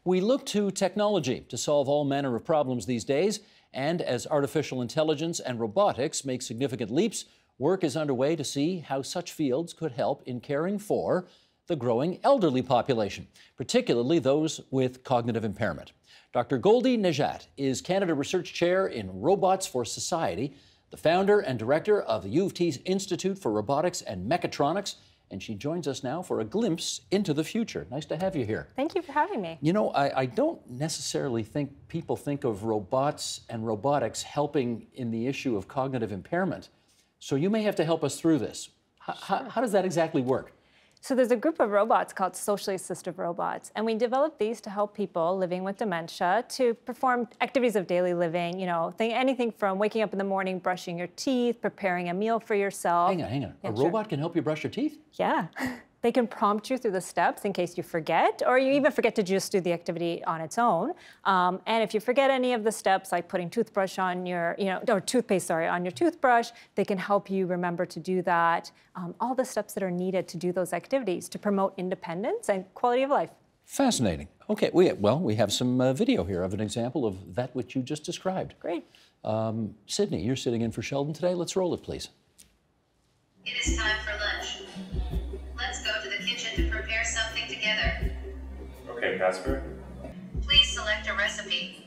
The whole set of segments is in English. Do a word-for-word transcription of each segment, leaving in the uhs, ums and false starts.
We look to technology to solve all manner of problems these days, and as artificial intelligence and robotics make significant leaps, work is underway to see how such fields could help in caring for the growing elderly population, particularly those with cognitive impairment. Doctor Goldie Nejat is Canada Research Chair in Robots for Society, the founder and director of the U of T's Institute for Robotics and Mechatronics, and she joins us now for a glimpse into the future. Nice to have you here. Thank you for having me. You know, I, I don't necessarily think people think of robots and robotics helping in the issue of cognitive impairment. So you may have to help us through this. H sure. how, how does that exactly work? So there's a group of robots called socially assistive robots, and we developed these to help people living with dementia to perform activities of daily living, you know, think anything from waking up in the morning, brushing your teeth, preparing a meal for yourself. Hang on, hang on. Yeah, a sure. robot can help you brush your teeth? Yeah. They can prompt you through the steps in case you forget, or you even forget to just do the activity on its own. Um, and if you forget any of the steps, like putting toothbrush on your, you know, or toothpaste, sorry, on your toothbrush, they can help you remember to do that. Um, all the steps that are needed to do those activities to promote independence and quality of life. Fascinating. Okay, we, well, we have some uh, video here of an example of that which you just described. Great. Um, Sydney, you're sitting in for Sheldon today. Let's roll it, please. It is time for lunch. Let's go to the kitchen to prepare something together. Okay, Casper. Please select a recipe.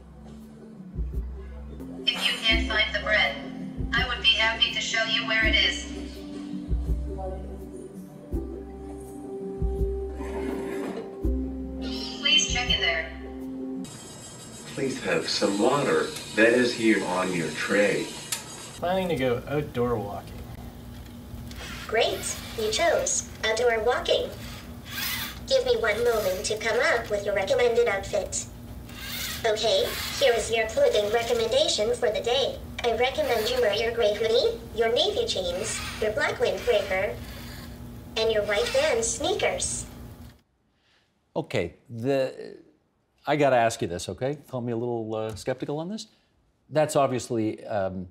If you can't find the bread, I would be happy to show you where it is. Please check in there. Please have some water. That is here on your tray. Planning to go outdoor walking. Great, you chose outdoor walking. Give me one moment to come up with your recommended outfit. Okay, here is your clothing recommendation for the day. I recommend you wear your gray hoodie, your navy jeans, your black windbreaker, and your white Vans sneakers. Okay, the, I got to ask you this, okay? Call me a little uh, skeptical on this. That's obviously, um,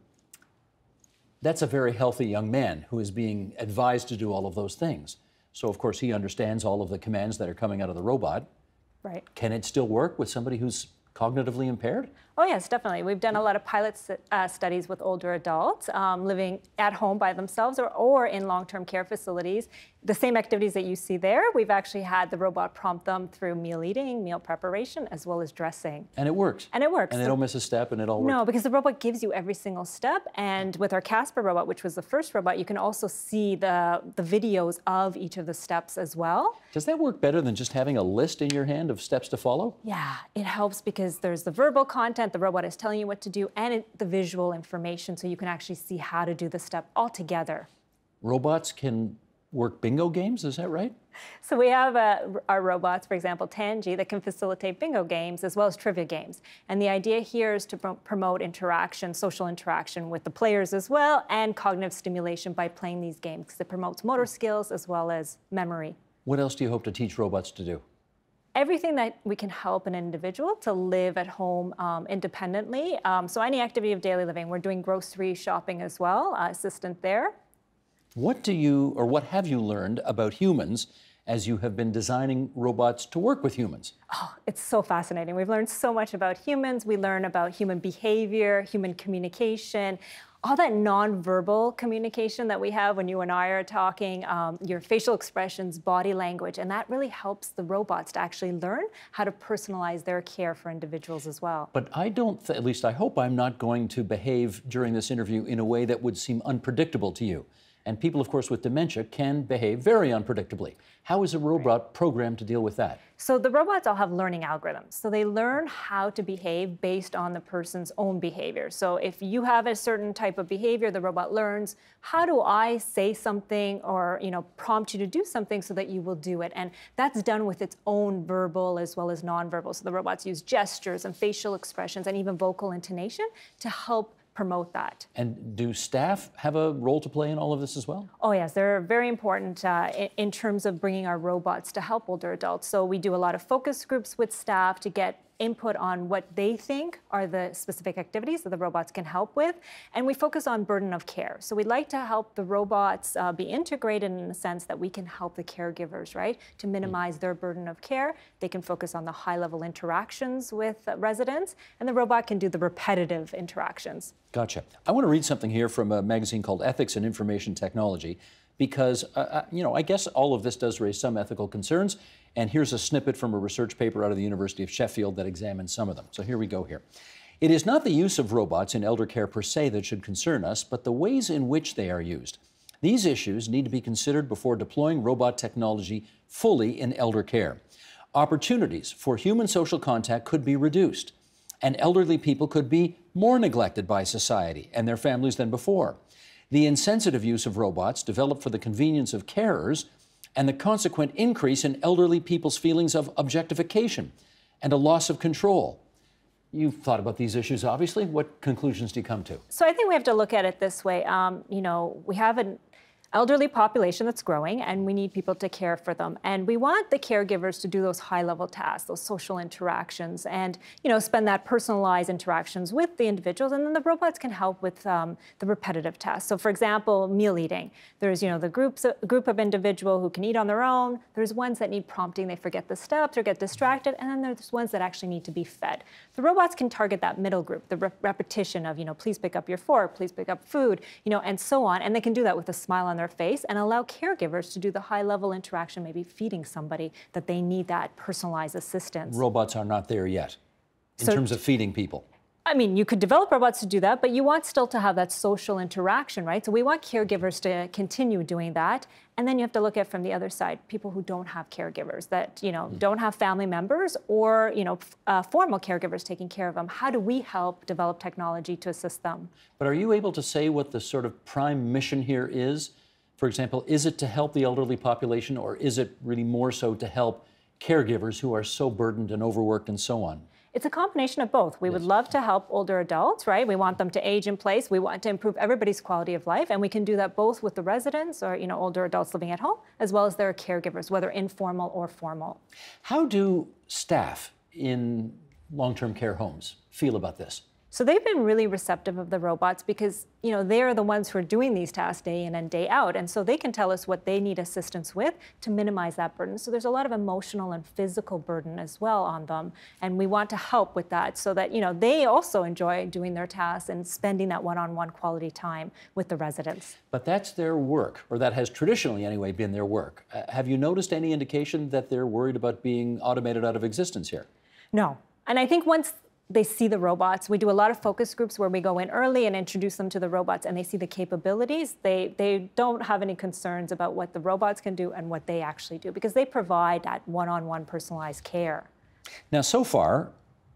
that's a very healthy young man who is being advised to do all of those things. So, of course, he understands all of the commands that are coming out of the robot. Right. Can it still work with somebody who's cognitively impaired? Oh, yes, definitely. We've done a lot of pilot uh, studies with older adults um, living at home by themselves or, or in long-term care facilities. The same activities that you see there, we've actually had the robot prompt them through meal eating, meal preparation, as well as dressing. And it works? And it works. And they don't miss a step and it all works? No, because the robot gives you every single step. And with our Casper robot, which was the first robot, you can also see the, the videos of each of the steps as well. Does that work better than just having a list in your hand of steps to follow? Yeah, it helps because there's the verbal content, the robot is telling you what to do, and it, the visual information, so you can actually see how to do the step all together. Robots can work bingo games, is that right? So we have uh, our robots, for example, Tangi, that can facilitate bingo games as well as trivia games. And the idea here is to pr promote interaction, social interaction with the players as well, and cognitive stimulation by playing these games, because it promotes motor skills as well as memory. What else do you hope to teach robots to do? Everything that we can help an individual to live at home um, independently. Um, so any activity of daily living. We're doing grocery shopping as well, uh, assistant there. What do you, or what have you learned about humans as you have been designing robots to work with humans? Oh, it's so fascinating. We've learned so much about humans. We learn about human behavior, human communication, all that nonverbal communication that we have when you and I are talking, um, your facial expressions, body language, and that really helps the robots to actually learn how to personalize their care for individuals as well. But I don't, th- at least I hope I'm not going to behave during this interview in a way that would seem unpredictable to you. And people, of course, with dementia can behave very unpredictably. How is a robot programmed to deal with that? So the robots all have learning algorithms. So they learn how to behave based on the person's own behavior. So if you have a certain type of behavior, the robot learns, how do I say something or, you know, prompt you to do something so that you will do it? And that's done with its own verbal as well as nonverbal. So the robots use gestures and facial expressions and even vocal intonation to help promote that. And do staff have a role to play in all of this as well? Oh yes, they're very important uh, in, in terms of bringing our robots to help older adults. So we do a lot of focus groups with staff to get input on what they think are the specific activities that the robots can help with. And we focus on burden of care. So we'd like to help the robots uh, be integrated in the sense that we can help the caregivers, right, to minimize their burden of care. They can focus on the high-level interactions with uh, residents, and the robot can do the repetitive interactions. Gotcha. I want to read something here from a magazine called Ethics in Information Technology, because, uh, you know, I guess all of this does raise some ethical concerns. And here's a snippet from a research paper out of the University of Sheffield that examines some of them. So here we go here. It is not the use of robots in elder care per se that should concern us, but the ways in which they are used. These issues need to be considered before deploying robot technology fully in elder care. Opportunities for human social contact could be reduced, and elderly people could be more neglected by society and their families than before. The insensitive use of robots developed for the convenience of carers and the consequent increase in elderly people's feelings of objectification and a loss of control. You've thought about these issues, obviously. What conclusions do you come to? So I think we have to look at it this way. Um, you know, we have an elderly population that's growing, and we need people to care for them. And we want the caregivers to do those high-level tasks, those social interactions, and, you know, spend that personalized interactions with the individuals. And then the robots can help with um, the repetitive tasks. So, for example, meal eating. There's, you know, the groups, a group of individual who can eat on their own. There's ones that need prompting. They forget the steps or get distracted. And then there's ones that actually need to be fed. The robots can target that middle group, the re repetition of, you know, please pick up your fork, please pick up food, you know, and so on. And they can do that with a smile on their face and allow caregivers to do the high-level interaction, maybe feeding somebody that they need that personalized assistance. Robots are not there yet in So- terms of feeding people. I mean, you could develop robots to do that, but you want still to have that social interaction, right? So we want caregivers to continue doing that. And then you have to look at from the other side, people who don't have caregivers, that, you know, mm. don't have family members or, you know, uh, formal caregivers taking care of them. How do we help develop technology to assist them? But are you able to say what the sort of prime mission here is? For example, is it to help the elderly population, or is it really more so to help caregivers who are so burdened and overworked and so on? It's a combination of both. We Yes. would love to help older adults, right? We want them to age in place. We want to improve everybody's quality of life, and we can do that both with the residents or, you know, older adults living at home, as well as their caregivers, whether informal or formal. How do staff in long-term care homes feel about this? So they've been really receptive of the robots because, you know, they're the ones who are doing these tasks day in and day out. And so they can tell us what they need assistance with to minimize that burden. So there's a lot of emotional and physical burden as well on them. And we want to help with that so that, you know, they also enjoy doing their tasks and spending that one-on-one quality time with the residents. But that's their work, or that has traditionally anyway been their work. Uh, have you noticed any indication that they're worried about being automated out of existence here? No. And I think once they see the robots, we do a lot of focus groups where we go in early and introduce them to the robots, and they see the capabilities. They, they don't have any concerns about what the robots can do and what they actually do, because they provide that one-on-one personalized care. Now, so far,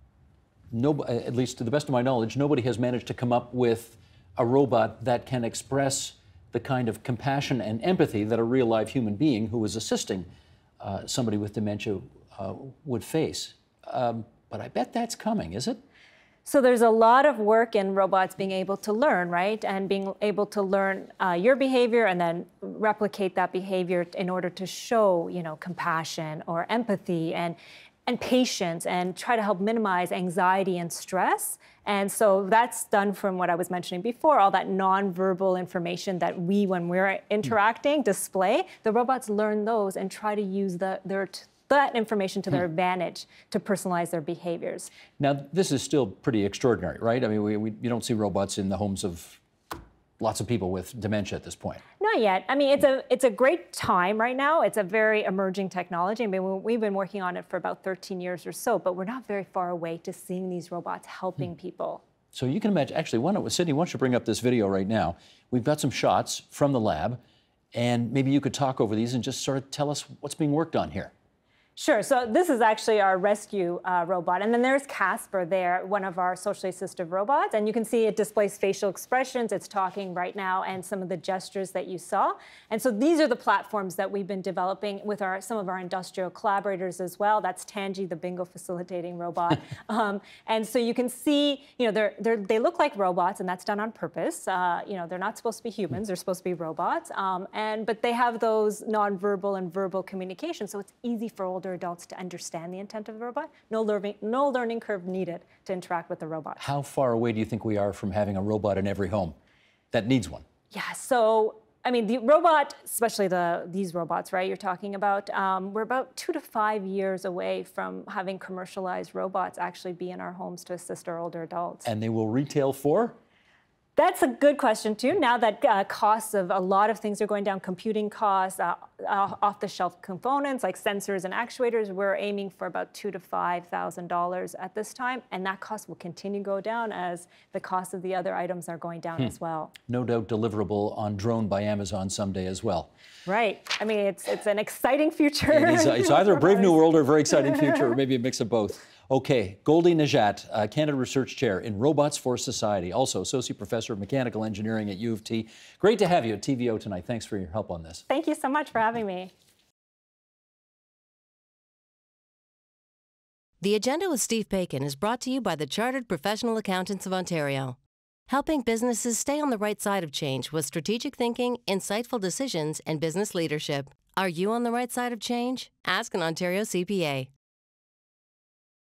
no, at least to the best of my knowledge, nobody has managed to come up with a robot that can express the kind of compassion and empathy that a real live human being who is assisting uh, somebody with dementia uh, would face. Um, But I bet that's coming, is it? So there's a lot of work in robots being able to learn, right? And being able to learn uh, your behavior and then replicate that behavior in order to show, you know, compassion or empathy and, and patience, and try to help minimize anxiety and stress. And so that's done from what I was mentioning before, all that nonverbal information that we, when we're interacting, display. The robots learn those and try to use the, their that information to their advantage to personalize their behaviors. Now, this is still pretty extraordinary, right? I mean, we, we, you don't see robots in the homes of lots of people with dementia at this point. Not yet. I mean, it's a, it's a great time right now. It's a very emerging technology. I mean, we've been working on it for about thirteen years or so, but we're not very far away to seeing these robots helping hmm. people. So you can imagine, actually, why don't, Sydney, why don't you bring up this video right now? We've got some shots from the lab, and maybe you could talk over these and just sort of tell us what's being worked on here. Sure. So this is actually our rescue uh, robot. And then there's Casper there, one of our socially assistive robots. And you can see it displays facial expressions. It's talking right now, and some of the gestures that you saw. And so these are the platforms that we've been developing with our, some of our industrial collaborators as well. That's Tangi, the bingo facilitating robot. um, and so you can see, you know, they're, they're, they look like robots, and that's done on purpose. Uh, you know, they're not supposed to be humans. They're supposed to be robots. Um, and, but they have those nonverbal and verbal communication. So it's easy for older older adults to understand the intent of the robot. No learning, no learning curve needed to interact with the robot. How far away do you think we are from having a robot in every home that needs one? Yeah, so I mean, the robot, especially the these robots, right, you're talking about, um, we're about two to five years away from having commercialized robots actually be in our homes to assist our older adults. And they will retail for? That's a good question, too. Now that uh, costs of a lot of things are going down, computing costs, uh, uh, off-the-shelf components like sensors and actuators, we're aiming for about two to five thousand dollars at this time, and that cost will continue to go down as the cost of the other items are going down hmm. as well. No doubt deliverable on drone by Amazon someday as well. Right. I mean, it's it's an exciting future. It is, uh, it's either a brave new world or a very exciting future, or maybe a mix of both. Okay, Goldie Nejat, uh, Canada Research Chair in Robots for Society, also Associate Professor of Mechanical Engineering at U of T. Great to have you at T V O tonight. Thanks for your help on this. Thank you so much for having me. The Agenda with Steve Paikin is brought to you by the Chartered Professional Accountants of Ontario, helping businesses stay on the right side of change with strategic thinking, insightful decisions, and business leadership. Are you on the right side of change? Ask an Ontario C P A.